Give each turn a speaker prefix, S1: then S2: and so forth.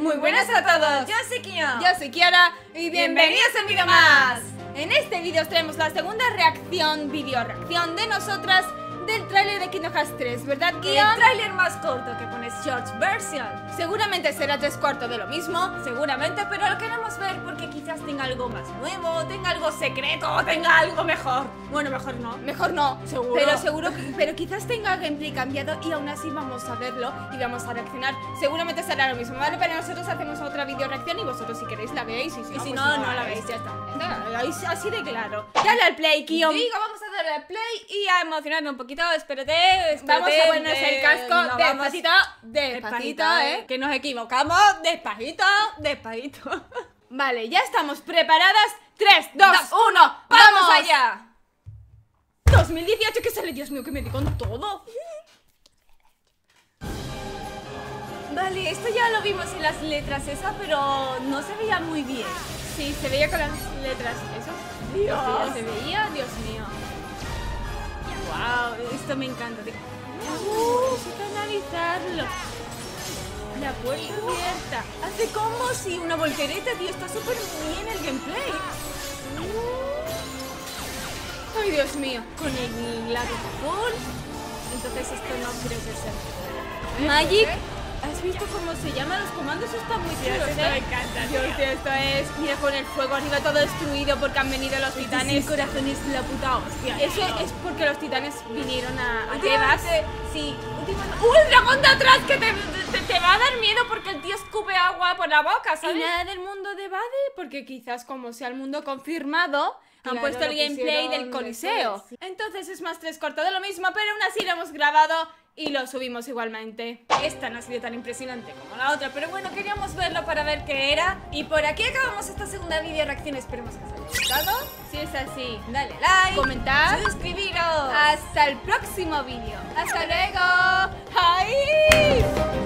S1: Muy buenas a todos,
S2: yo soy Kio.
S1: yo soy Kiara y
S2: bienvenidos a un vídeo más.
S1: En este vídeo os traemos la segunda video reacción de nosotras del tráiler de Kingdom Hearts 3, ¿verdad, Kio?
S2: El tráiler más corto que pone short version.
S1: Seguramente será 3/4 de lo mismo.
S2: Seguramente, pero lo queremos ver porque quizás tenga algo más nuevo, tenga algo secreto, tenga algo mejor. Bueno, mejor no.
S1: Mejor no,
S2: Seguro.
S1: pero quizás tenga gameplay cambiado y aún así vamos a verlo y vamos a reaccionar. Seguramente será lo mismo, ¿vale? Pero nosotros hacemos otra video reacción y vosotros si queréis la veis y
S2: Y si
S1: pues
S2: no, no la veis, ya está.
S1: Así de claro. Dale al play, Kio.
S2: Digo, vamos a darle al play y a emocionarnos un poquito. Espérate,
S1: Vamos a ponernos el casco
S2: no, vamos-
S1: despacito,
S2: que nos equivocamos. Despacito, despacito.
S1: Vale, ya estamos preparadas. 3, 2, 1,
S2: ¡Vamos allá!
S1: 2018 que sale, Dios mío, que me di con todo.
S2: Vale, esto ya lo vimos en las letras esas, pero no se veía muy bien.
S1: Sí, se veía con las letras. ¿Eso?
S2: Dios.
S1: Ya se veía, Dios mío.
S2: Wow, esto me encanta.
S1: Necesito analizarlo.
S2: La puerta abierta. Hace como si una voltereta, tío. Está súper bien el gameplay.
S1: Ay, Dios mío.
S2: Con el lado azul. Entonces esto no creo que sea.
S1: Magic. ¿Has visto cómo se llaman los comandos? Están muy chulos,
S2: esto me encanta,
S1: Dios,
S2: tío.
S1: tío, esto es... Mira, con el fuego arriba todo destruido porque han venido los titanes.
S2: El corazón es la puta hostia.
S1: Eso
S2: tío.
S1: es porque los titanes vinieron a Tebas.
S2: Últimamente, sí, últimamente. ¡Uy, el dragón de atrás! Que te va a dar miedo porque el tío escupe agua por la boca,
S1: Y
S2: ¿sabes?
S1: nada del mundo de Bade, porque quizás como sea el mundo confirmado, han
S2: Claro,
S1: puesto el
S2: lo
S1: gameplay
S2: pusieron
S1: del Coliseo.
S2: después, sí.
S1: Entonces es más 3/4 de lo mismo, pero aún así lo hemos grabado y lo subimos igualmente.
S2: Esta no ha sido tan impresionante como la otra, pero bueno, queríamos verlo para ver qué era. Y por aquí acabamos esta segunda video reacción. Esperemos que os haya gustado.
S1: Si es así,
S2: Dale like,
S1: comentar.
S2: suscribiros.
S1: Hasta el próximo vídeo. Hasta luego. ¡Ay!